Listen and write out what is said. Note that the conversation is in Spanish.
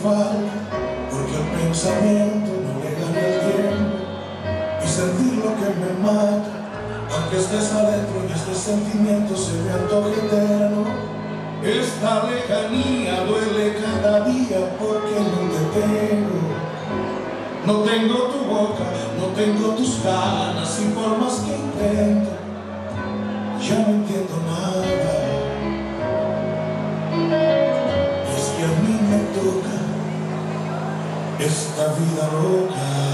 falta, porque el pensamiento no le gana el tiempo y sentir lo que me mata, aunque estés adentro y este sentimiento se me antoje eterno. Esta lejanía duele cada día porque no te tengo. No tengo tu boca, no tengo tus ganas, y por más que intento, ya no entiendo nada. Es que a mí me toca esta vida loca.